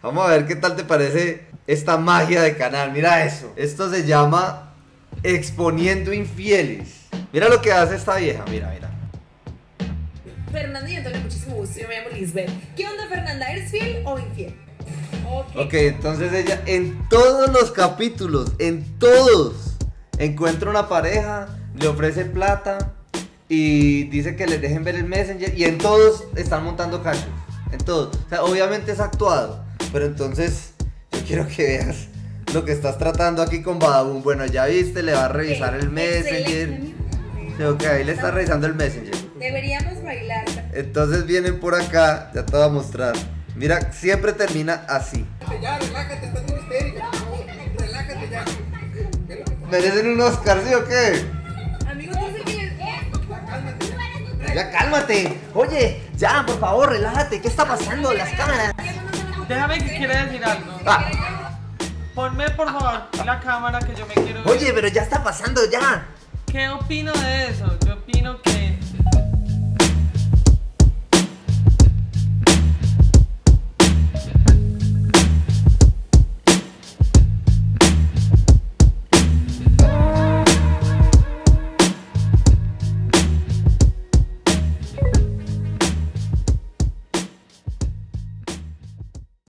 Vamos a ver qué tal te parece esta magia de canal. Mira eso. Esto se llama Exponiendo Infieles. Mira lo que hace esta vieja. Mira, mira. Fernanda y Antonio, muchísimo gusto. Yo me llamo Lisbeth. ¿Qué onda, Fernanda? ¿Eres fiel o infiel? Ok, entonces ella en todos los capítulos, en todos, encuentra una pareja, le ofrece plata y dice que les dejen ver el Messenger y en todos están montando cachos. En todos. O sea, obviamente es actuado, pero entonces yo quiero que veas lo que estás tratando aquí con Badabun. Bueno, ya viste, le va a revisar el Messenger. Ok, ahí le está revisando el Messenger. Deberíamos bailar. Entonces vienen por acá, ya te voy a mostrar. Mira, siempre termina así. Ya, relájate, estás muy histérica. Relájate ya. ¿Merecen un Oscar, sí o qué? Amigo, tú sé que... Ya cálmate. Oye, ya, por favor, relájate. ¿Qué está pasando? Las cámaras. Déjame que quiera decir algo. Ah, Ponme por favor la cámara que yo me quiero ver. oye, pero ya está pasando, ya. ¿Qué opino de eso?